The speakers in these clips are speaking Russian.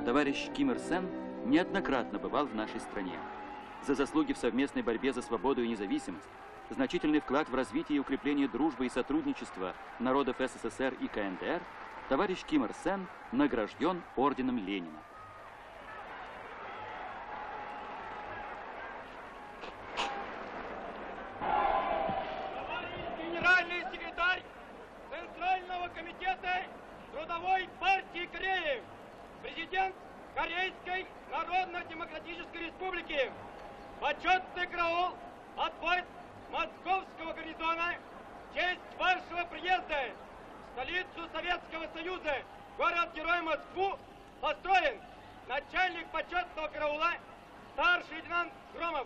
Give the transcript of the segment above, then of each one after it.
Товарищ Ким Ир Сен неоднократно бывал в нашей стране. За заслуги в совместной борьбе за свободу и независимость, значительный вклад в развитие и укрепление дружбы и сотрудничества народов СССР и КНДР, товарищ Ким Ир Сен награжден орденом Ленина. Товарищ генеральный секретарь Центрального комитета Трудовой партии Кореи, президент Корейской Народно-Демократической Республики, почетный караул от войск Московского гарнизона, в честь вашего приезда в столицу Советского Союза, город-герой Москву, построен начальник почетного караула старший лейтенант Громов.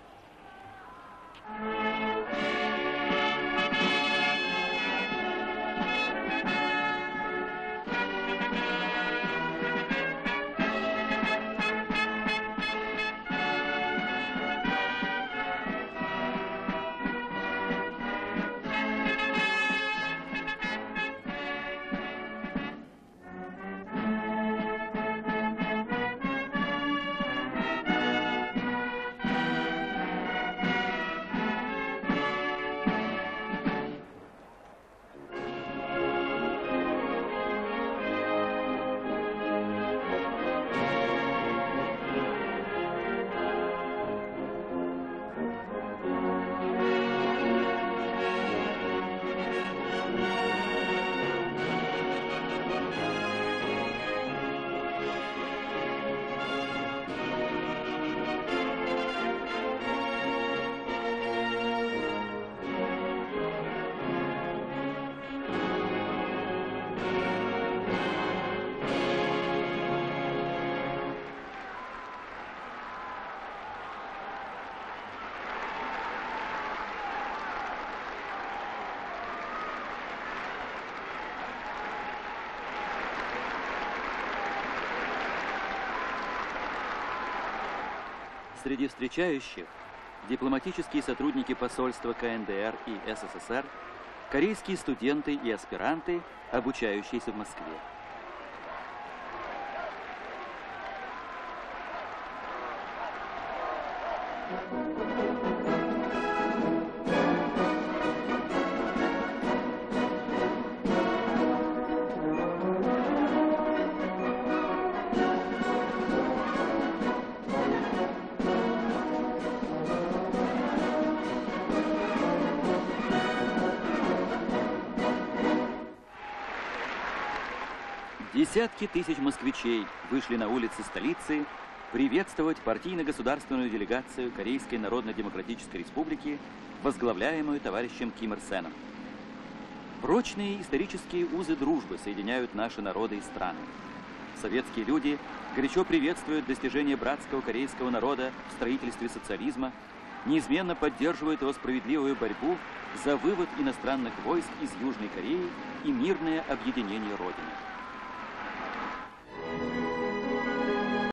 Среди встречающих дипломатические сотрудники посольства КНДР и СССР, корейские студенты и аспиранты, обучающиеся в Москве. Десятки тысяч москвичей вышли на улицы столицы приветствовать партийно-государственную делегацию Корейской Народно-Демократической Республики, возглавляемую товарищем Ким Ир Сеном. Прочные исторические узы дружбы соединяют наши народы и страны. Советские люди горячо приветствуют достижения братского корейского народа в строительстве социализма, неизменно поддерживают его справедливую борьбу за вывод иностранных войск из Южной Кореи и мирное объединение Родины.